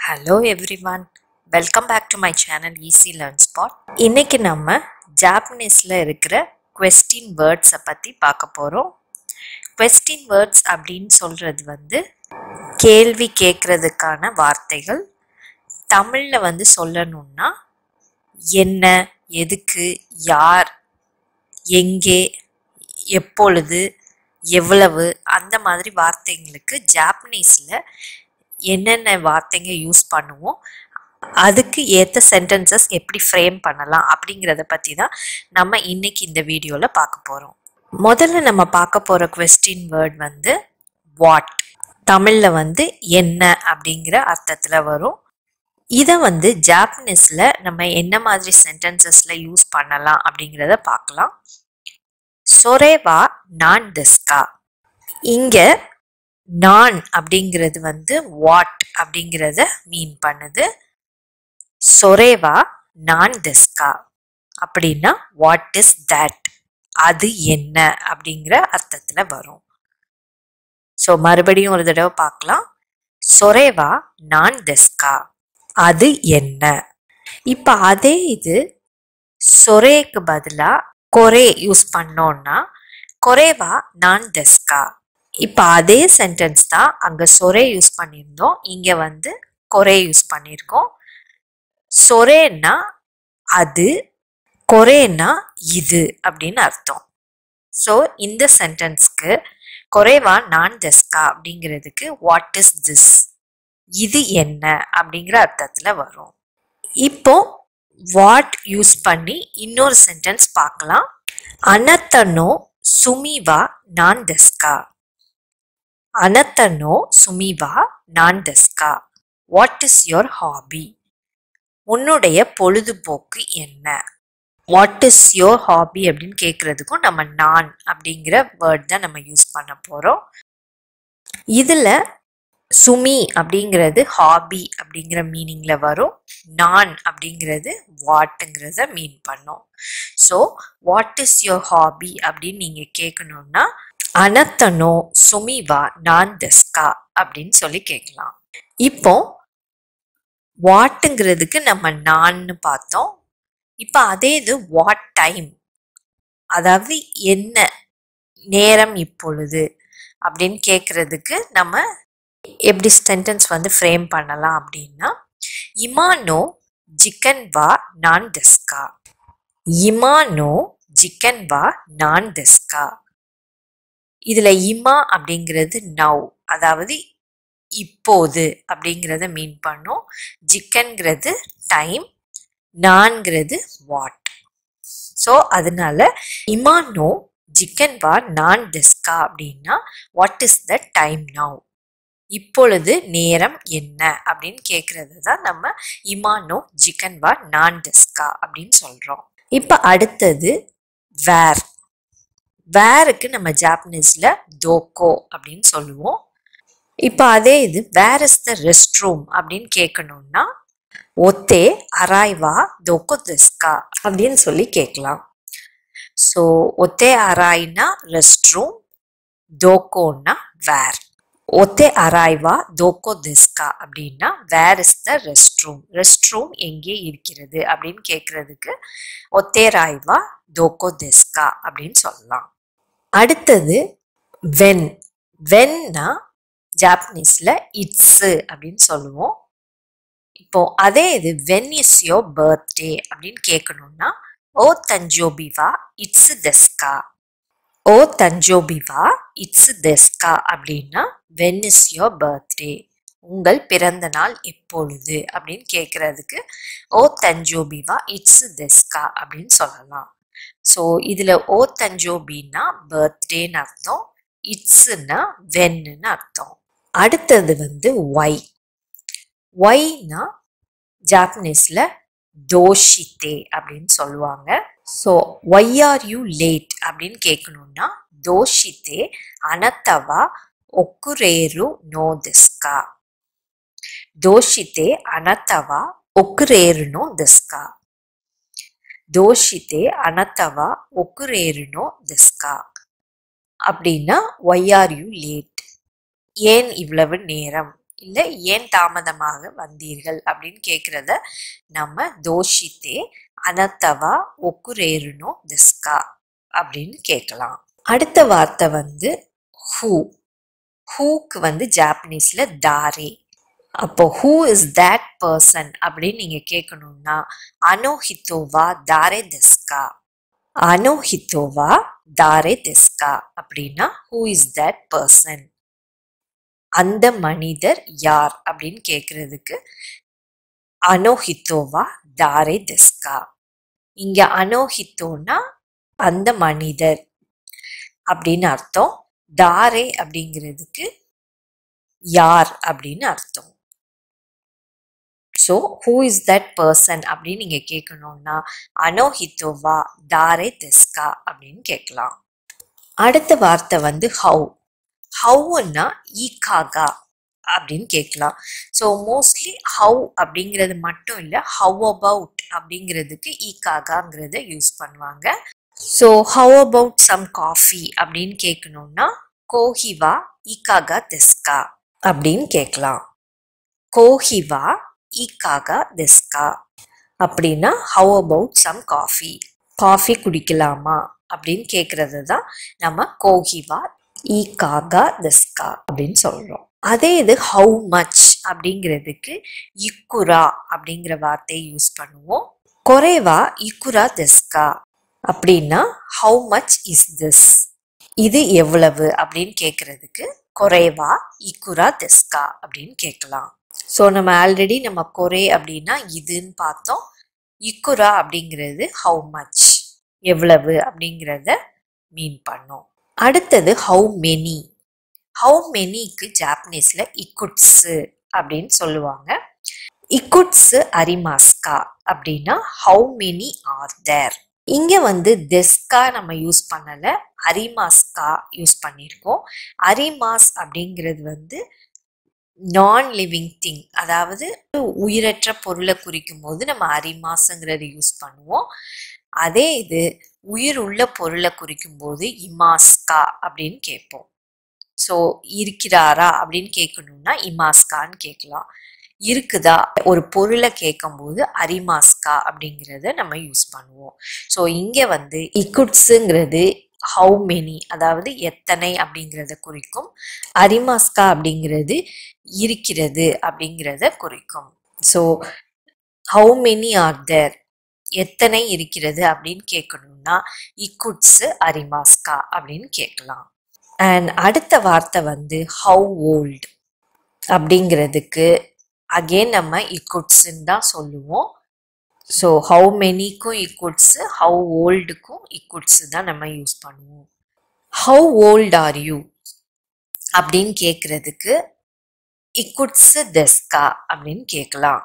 Hello everyone, welcome back to my channel Easy Learn Spot. இன்னைக்கு நம்ம ஜாப்பனீஸ்ல இருக்கிற question words பத்தி பார்க்க போறோம். Question words அப்படின்னு சொல்றது கேள்வி கேட்கறதுக்கான வார்த்தைகள். தமிழ்ல சொல்லணும்னா என்ன, எதுக்கு, யார், எங்கே, எப்பொழுது, எவ்வளவு அந்த மாதிரி வார்த்தைங்களுக்கு ஜாப்பனீஸ்ல என்னென்ன வார்த்தைங்க யூஸ் பண்ணுவோம், அதுக்கு ஏற்ற சென்டென்சஸ் எப்படி ஃப்ரேம் பண்ணலாம் அப்படிங்கிறத பற்றி தான் நம்ம இன்னைக்கு இந்த வீடியோவில் பார்க்க போகிறோம். முதல்ல நம்ம பார்க்க போகிற கொஸ்டின் வேர்ட் வாட். தமிழில் என்ன அப்படிங்கிற அர்த்தத்தில் வரும். இதை ஜாப்பனீஸில் நம்ம என்ன மாதிரி சென்டென்சஸில் யூஸ் பண்ணலாம் அப்படிங்கிறத பார்க்கலாம். சொரேவா நான் டெஸ்கா. இங்கே நான் அப்படிங்கிறது வாட் அப்படிங்கிறத மீன் பண்ணுது. சொரேவா நான் டெஸ்கா அப்படின்னா வாட் இஸ் தட், அது என்ன அப்படிங்கிற அர்த்தத்துல வரும். ஸோ மறுபடியும் ஒரு தடவை பார்க்கலாம். சொரேவா நான் டெஸ்கா, அது என்ன. இப்ப அதே இது சொரேக்கு பதிலா கொரே யூஸ் பண்ணோம்னா கொரேவா நான் டெஸ்கா. இப்போ அதே சென்டென்ஸ் தான் அங்கே சொரே யூஸ் பண்ணியிருந்தோம், இங்கே கொரே யூஸ் பண்ணியிருக்கோம். சொரேன்னா அது, கொரேன்னா இது அப்படின்னு அர்த்தம். ஸோ இந்த சென்டென்ஸ்க்கு கொரேவா நான் டெஸ்கா அப்படிங்கிறதுக்கு வாட் இஸ் திஸ், இது என்ன அப்படிங்கிற அர்த்தத்தில் வரும். இப்போ வாட் யூஸ் பண்ணி இன்னொரு சென்டென்ஸ் பார்க்கலாம். அனத்தனோ சுமிவா நான் டெஸ்கா. அனத்தனோ சுமிவா நான் டெஸ்கா. வாட் இஸ் யோர் ஹாபி, உன்னுடைய பொழுதுபோக்கு என்ன. வாட் இஸ் யோர் ஹாபி அப்படின்னு கேட்கறதுக்கும் நம்ம நான் அப்படிங்கிற வேர்ட் தான் நம்ம யூஸ் பண்ண போறோம். இதுல சுமி அப்படிங்கிறது ஹாபி அப்படிங்கிற மீனிங்ல வரும், நான் அப்படிங்கிறது வாட்டுங்கிறத மீன் பண்ணும். So what is your hobby அப்படின்னு நீங்க கேட்கணும்னா அனத்தனோ சுமிவா நான் டெஸ்கா அப்படின்னு சொல்லி கேட்கலாம். இப்போ வாட்டுங்கிறதுக்கு நம்ம நான்னு பார்த்தோம். இப்போ அதே இது வாட் டைம், அதாவது என்ன நேரம் இப்பொழுது அப்படின்னு கேட்கறதுக்கு நம்ம எப்படி சென்டென்ஸ் ஃப்ரேம் பண்ணலாம் அப்படின்னா இமானோ ஜிக்கன் வா நான் டெஸ்கா. இமானோ ஜிக்கன் வா நான் டெஸ்கா. இதுல இமா அப்படிங்கிறது நவ், அதாவது இப்போது அப்படிங்கிறத மீன் பண்ணும். ஜிக்கன்கிறது டைம், நான்கிறது வாட். ஸோ அதனால இமானோ ஜிக்கன் வா நான் டெஸ்கா அப்படின்னா what is the time now, இப்பொழுது நேரம் என்ன அப்படின்னு கேட்கறது தான் நம்ம இமானோ ஜிக்கன் வா நான் டெஸ்கா அப்படின்னு சொல்றோம். இப்ப அடுத்தது வேர். வேருக்கு நம்ம ஜாப்பனீஸ்ல தோக்கோ அப்படின்னு சொல்லுவோம். இப்போ அதே இது where is the rest room அப்படின்னு கேட்கணும்னா ஒத்தே அராய்வா தோக்கோ டெஸ்கா அப்படின்னு சொல்லி கேட்கலாம். ஸோ ஒத்தே அராய்னா ரெஸ்ட் ரூம், தோக்கோன்னா வேர். ஒத்தே அராய்வா தோக்கோ டெஸ்கா அப்படின்னா where is the rest room, rest room எங்கே இருக்கிறது அப்படின்னு கேட்கறதுக்கு ஒத்தே ராய்வா தோக்கோ டெஸ்கா அப்படின்னு சொல்லலாம். அடுத்தது வென். வென்னா ஜாப்பனீஸ்ல இட்ஸ் அப்படின்னு சொல்லுவோம். இப்போ அதே இது வென் இஸ் யோர் பர்த்டே அப்படின்னு கேட்கணும்னா ஓ தஞ்சோபிவா இட்ஸ் டெஸ்கா. ஓ தஞ்சோபிவா இட்ஸ் டெஸ்கா அப்படின்னா வென் இஸ் யோர் பர்த்டே, உங்கள் பிறந்த நாள் எப்பொழுது அப்படின்னு கேட்கறதுக்கு ஓ தஞ்சோபிவா இட்ஸ் டெஸ்கா அப்படின்னு சொல்லலாம். ஸோ இதுல ஓ தஞ்சோபின்னா பர்த்டேன்னு அர்த்தம், இட்ஸ்னா வென்னு அர்த்தம். அடுத்தது ஒய். ஒய்னா ஜாப்பனீஸ்ல தோஷித்தே அப்படின்னு சொல்லுவாங்க. So why are you late அப்படின்னு கேட்கணும்னா தோஷித்தே அனத்தவா ஒக்குரேரு நோ டெஸ்கா. தோஷித்தே அனத்தவா ஒக்குரேரு நோ டெஸ்கா. தோஷித்தே அனத்தவா ஒக்குரேரு நோ டெஸ்கா அப்படின்னா ஒய் ஆர் யூ லேட், ஏன் இவ்வளவு நேரம், இல்லை ஏன் தாமதமாக வந்தீர்கள் அப்படின்னு கேட்குறத நம்ம தோஷித்தே அனத்தவா ஒக்குரேருனோ திஸ்கா அப்படின்னு கேட்கலாம். அடுத்த வார்த்தை வந்து ஹூ. ஹூக்கு வந்து ஜாப்பனீஸ்ல தாரே. அப்போ ஹூ இஸ் தட் பர்சன் அப்படின்னு நீங்க கேட்கணும்னா அனோஹித்தோவா தாரே திஸ்கா. அனோஹித்தோவா தாரே திஸ்கா அப்படின்னா ஹூ இஸ் தட் பர்சன், அந்த மனிதர் யார் அப்படின்னு கேட்கறதுக்கு அனோஹித்தோவா தாரே திஸ்கா. இங்க அனோஹித்தோனா அந்த மனிதர் அப்படின்னு அர்த்தம். தாரே அப்படிங்கிறதுக்கு யார் அப்படின்னு அர்த்தம். So who is that person அப்படின்னு நீங்க கேட்கணும்னா அனோஹித்தோவா தாரே திஸ்கா அப்படின்னு கேட்கலாம். அடுத்த வார்த்தை வந்து ஹவு. ஹவுன்னா ஈகாகா அப்படின்னு கேட்கலாம். ஸோ மோஸ்ட்லி ஹவு அப்படிங்கிறது மட்டும் இல்லை, ஹவ் அபவுட் அப்படிங்கிறதுக்கு ஈகாகாங்கிறத யூஸ் பண்ணுவாங்க. So how about some coffee அப்படின்னு கேட்கணும்னா கோஹிவா ஈகாகா திஸ்கா அப்படின்னு கேட்கலாம். கோஹிவா ஈகாகா திஸ்கா அப்படின்னா how about some coffee, coffee குடிக்கலாமா அப்படின்னு கேட்கறது தான் நம்ம கோஹிவா ஈகாகா திஸ்கா அப்படின்னு சொல்றோம். அதே இது ஹவு மச் அப்படிங்கிறதுக்கு இக்குரா அப்படிங்கிற வார்த்தையை யூஸ் பண்ணுவோம். கொரேவா இக்குரா திஸ்கா அப்படின்னா ஹவு மச் இஸ் திஸ், இது எவ்வளவு அப்படின்னு கேட்கறதுக்கு கொரேவா இக்குரா திஸ்கா அப்படின்னு கேட்கலாம். ஸோ நம்ம ஆல்ரெடி நம்ம கொரே அப்படின்னா இதுன்னு பார்த்தோம். இக்குரா அப்படிங்கிறது ஹவு மச், எவ்வளவு அப்படிங்கிறத மீன் பண்ணோம். அடுத்தது ஹவு மெனி. ஹவு மெனிக்கு ஜாப்பனீஸ்ல இக்குட்ஸு அப்படின்னு சொல்லுவாங்க. இக்குட்ஸு அரிமாஸ்கா அப்படின்னா ஹவு மெனி ஆர் தேர். இங்க வந்து தெஸ்கா நம்ம யூஸ் பண்ணல, அரிமாஸ்கா யூஸ் பண்ணியிருக்கோம். அரிமாஸ் அப்படிங்கிறது வந்து நான் லிவிங் திங், அதாவது உயிரற்ற பொருளை குறிக்கும் போது நம்ம அரிமாஸ்ங்கிறது யூஸ் பண்ணுவோம். அதே இது உயிர் உள்ள பொருளை குறிக்கும் போது இமாஸ்கா அப்படின்னு கேட்போம். ஸோ இருக்கிறாரா அப்படின்னு கேட்கணும்னா இமாஸ்கான்னு கேட்கலாம். இருக்குதா ஒரு பொருளை கேட்கும் போது அரிமாஸ்கா அப்படிங்கிறத நம்ம யூஸ் பண்ணுவோம். ஸோ இங்க வந்து இக்குட்ஸுங்கிறது ஹவு மெனி, அதாவது எத்தனை அப்படிங்கிறத குறிக்கும். அரிமாஸ்கா அப்படிங்கிறது இருக்கிறது அப்படிங்கிறத குறிக்கும். So how many are there, எத்தனை இருக்கிறது அப்படின்னு கேட்கணும்னா இக்குட்ஸு அரிமாஸ்கா அப்படின்னு கேட்கலாம். அண்ட் அடுத்த வார்த்தை வந்து ஹவு ஓல்டு அப்படிங்கிறதுக்கு அகெயின் நம்ம இக்குட்ஸுன்னு தான் சொல்லுவோம். ஸோ ஹவு மெனிக்கும் இக்குட்ஸு, ஹவு ஓல்டுக்கும் இக்குட்ஸு தான் நம்ம யூஸ் பண்ணுவோம். ஹவு ஓல்ட் ஆர் யூ அப்படின்னு கேட்கறதுக்கு இக்குட்ஸு தெஸ்கா அப்படின்னு கேட்கலாம்.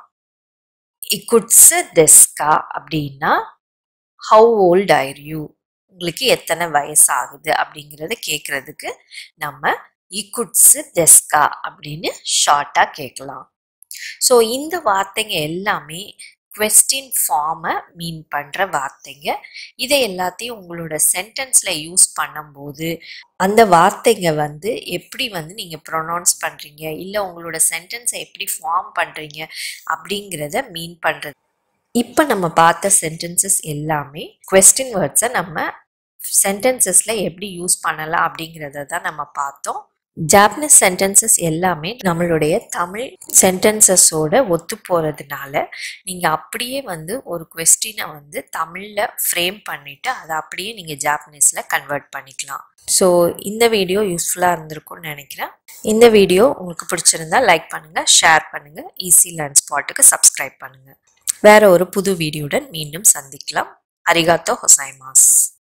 இக்குட்ஸு தெஸ்கா அப்படின்னா ஹவு ஓல்ட் ஆர் யூ, உங்களுக்கு எத்தனை வயசு ஆகுது அப்படிங்கிறத கேட்கறதுக்கு நம்ம இக்குட்ஸு தெஸ்கா அப்படின்னு ஷார்ட்டா கேட்கலாம். ஸோ இந்த வார்த்தைங்க எல்லாமே கொஸ்டின் ஃபார்மை மீன் பண்ணுற வார்த்தைங்க. இதை எல்லாத்தையும் உங்களோட சென்டென்ஸில் யூஸ் பண்ணும்போது அந்த வார்த்தைங்க வந்து எப்படி வந்து நீங்கள் ப்ரொனவுன்ஸ் பண்ணுறீங்க, இல்லை உங்களோட சென்டென்ஸை எப்படி ஃபார்ம் பண்ணுறீங்க அப்படிங்கிறத மீன் பண்ணுறது. இப்போ நம்ம பார்த்த சென்டென்சஸ் எல்லாமே கொஸ்டின் வேர்ட்ஸை நம்ம சென்டென்சஸில் எப்படி யூஸ் பண்ணலாம் அப்படிங்கிறத தான் நம்ம பார்த்தோம். ஜாப்பனீஸ் சென்டென்சஸ் எல்லாமே நம்மளுடைய தமிழ் சென்டென்சஸோட ஒத்து போகிறதுனால நீங்கள் அப்படியே வந்து ஒரு கொஸ்டினை வந்து தமிழில் ஃப்ரேம் பண்ணிவிட்டு அதை அப்படியே நீங்கள் ஜாப்பனீஸில் கன்வெர்ட் பண்ணிக்கலாம். ஸோ இந்த வீடியோ யூஸ்ஃபுல்லாக இருந்திருக்கும்னு நினைக்கிறேன். இந்த வீடியோ உங்களுக்கு பிடிச்சிருந்தா லைக் பண்ணுங்கள், ஷேர் பண்ணுங்கள், ஈஸி லேர்ன் ஸ்பாட்டுக்கு சப்ஸ்கிரைப் பண்ணுங்கள். வேற ஒரு புது வீடியோடன் மீண்டும் சந்திக்கலாம். அரிகாத்தோ ஹொசைமாஸ்.